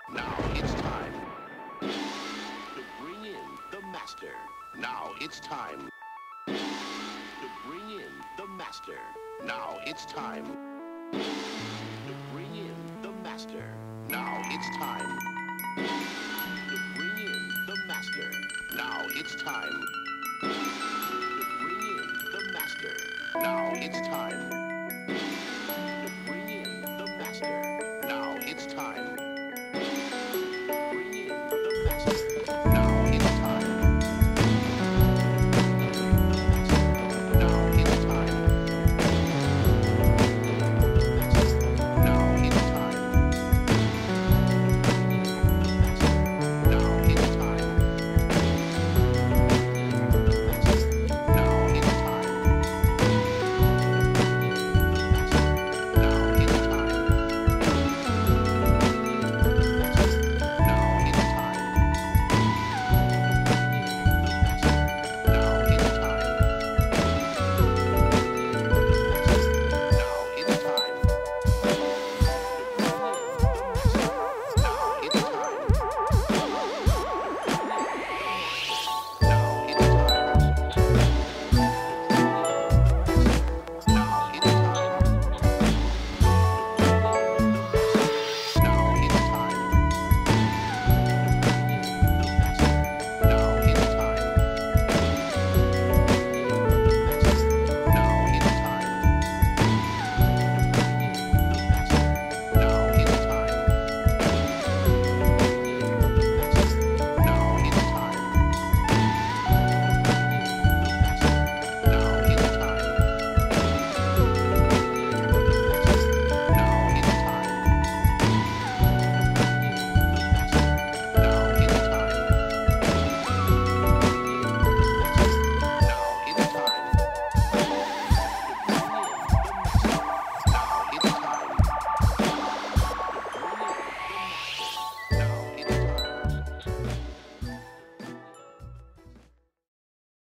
Now it's time to bring in the master. Now it's time to bring in the master. Now it's time to bring in the master. Now it's time to bring in the master. Now it's time to bring in the master. Now it's time